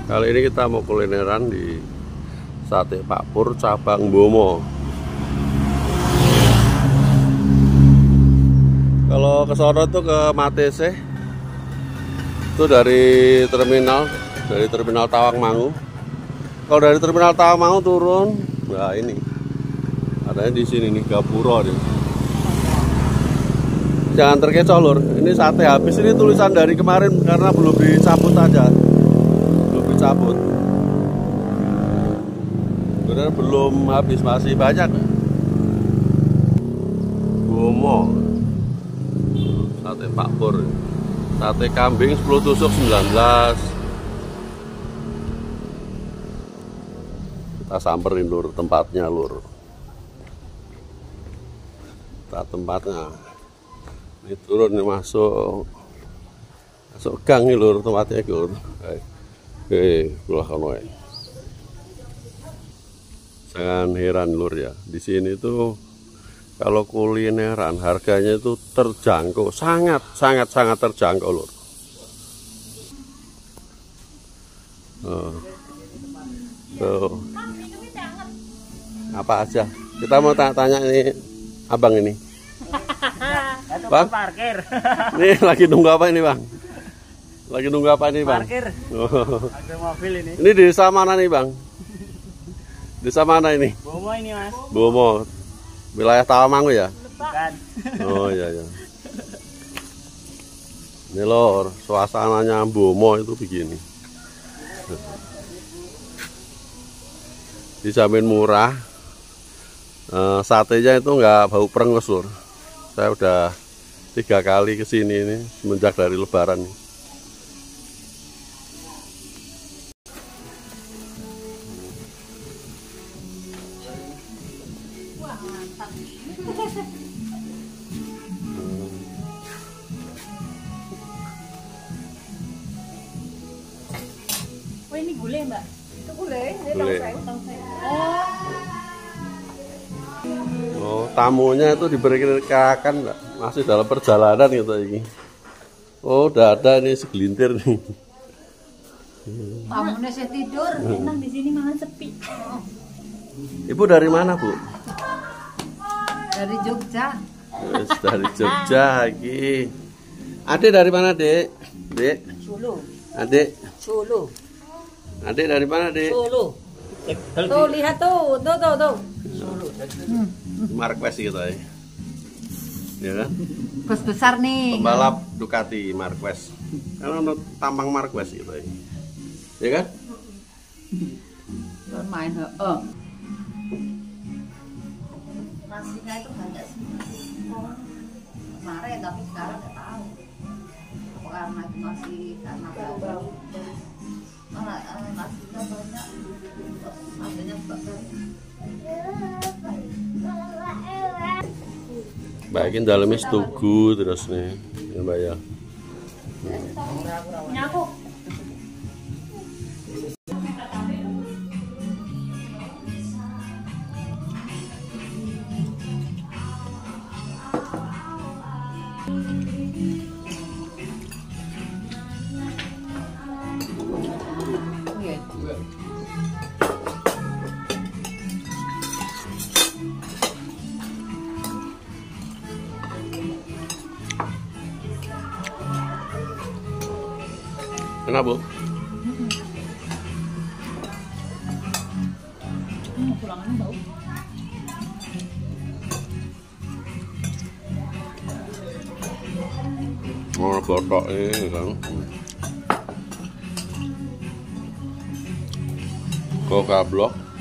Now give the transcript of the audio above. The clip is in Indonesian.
Kali ini kita mau kulineran di Sate Pak Pur cabang Bomo. Kalau ke sono tuh ke Matese, itu dari terminal Tawangmangu. Kalau dari terminal Tawangmangu turun, nah ini adanya di sini nih Gapura nih. Jangan terkecoh lur, ini sate habis. Ini tulisan dari kemarin karena belum dicabut aja, belum dicabut. Benar belum habis, masih banyak. Bomo, sate Pak Pur, sate kambing 10 tusuk 19. Kita samperin lur tempatnya lur. Kita tempatnya. Ini turun nih masuk gang nih lur tempatnya lur. Oke, pulang kono. Jangan heran lur ya, di sini tuh kalau kulineran harganya itu terjangkau, sangat terjangkau lur. Tuh. Apa aja? Kita mau tanya nih abang ini. Bang, parkir. Nih lagi nunggu apa ini bang? Lagi nunggu apa ini bang? Parkir. Parkir mobil ini. Ini di desa mana nih bang? Desa mana ini? Bomo ini mas. Bomo, wilayah Tawangmangu ya? Bukan. Oh iya ya. Ini lor, suasananya Bomo itu begini. Dijamin murah. Satenya itu nggak bau perengus lur. Saya udah 3 kali kesini ini semenjak dari Lebaran nih. Wah, mantap. Oh, ini gulai, Mbak? Itu gulai, ini tongseng. Oh, tamunya itu diberikan masih dalam perjalanan gitu ini. Oh, udah ada ini segelintir nih. Tamunya saya tidur, enak di sini malah sepi. Ibu dari mana, Bu? Dari Jogja. Yes, dari Jogja iki. Adik dari mana, Dek? Dek. Solo. Adik. Solo. Adik dari mana, Dek? Solo. Tuh, lihat tuh. Tuh. Solo. Marquez gitu ya. Ya kan? Bos besar nih. Pembalap Ducati Marquez. Karena untuk tampang Marquez gitu ya. Ya kan? Main nasinya itu banyak sih. Kemarin tapi sekarang nggak tahu. Karena itu masih karena baru. Nasinya banyak. Nasinya banyak. Bagian dalamnya setugu terus nih, ya Mbak ya. Nyaku. Enak Bu? Pulangannya bau. Oh, botok ini kan. Coca Blok.